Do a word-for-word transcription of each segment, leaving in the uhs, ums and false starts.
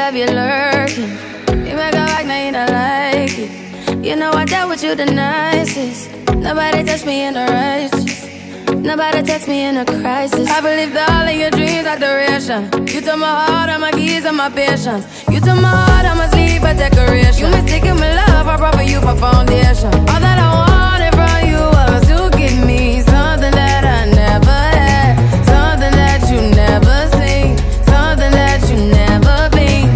have you lurking. You make a like, now you don't like it. You know I dealt with you the nicest. Nobody touched me in the righteous. Nobody text me in a crisis. I believed all of your dreams are duration. You took my heart, all my keys, and my patience. You took my heart, I must leave a decoration. You mistaken my love, I brought for you for foundation. All that I wanted from you was to give me something that I never had, something that you never seen, something that you never been.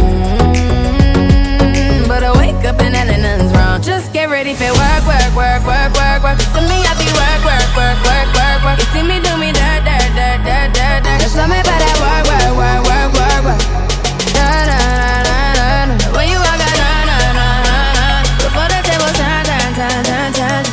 Mm-hmm. But I wake up and nothing's wrong. Just get ready for work, work, work, work, work, work. To me, I be work, work, work, work, work, work. You see me do me dirt, dirt, dirt, dirt, dirt, dirt. Just tell me about that work, work, work, work, work, work. Na na na na na. When you walk out, na na na na na. Before the table turn, turn, turn, turn, turn.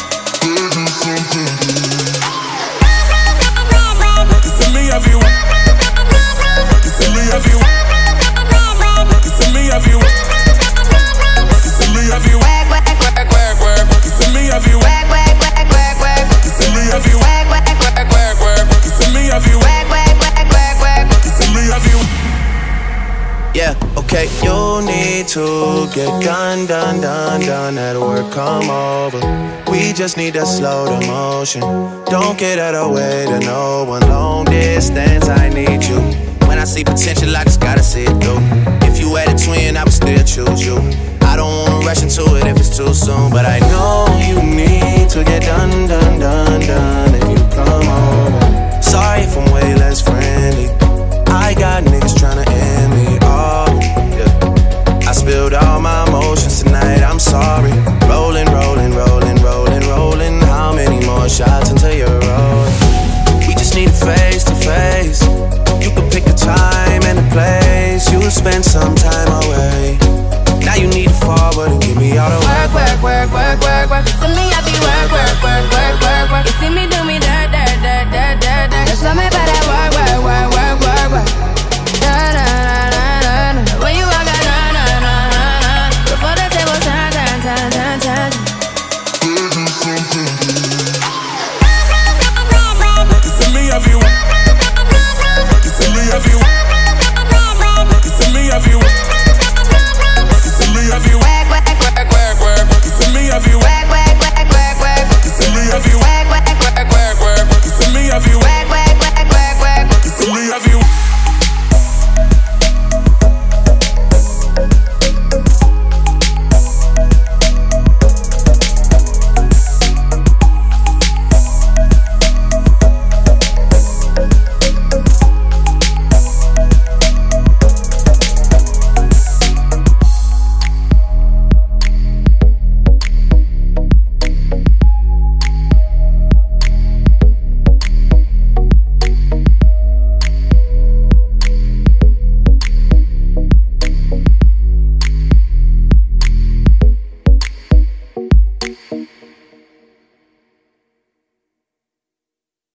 You see me have you. You see me have you. You see me have you. You see me have you. Work, work, work, work, work. You see me have you. Work, work, work, work, work. You see me have you. Work, work, work, work, work. You see me have you. Work, work, work, work, work. You see me have you. Yeah, okay, you need to get done, done, done, done. That work come over. We just need to slow the motion. Don't get out of the way to no one. Long distance, I need you. When I see potential, I just gotta see it through. If you had a twin, I would still choose you. I don't wanna rush into it if it's too soon, but I know you need to get done, done, done, done. If you come over, sorry if I'm way less friendly. I got niggas tryna end me. Oh, yeah. I spilled all my emotions tonight. I'm sorry. Rolling, rolling, rolling, rolling, rolling. How many more shots until you're rolling? We just need a face to face. You can pick a time and a place. You'll spend some time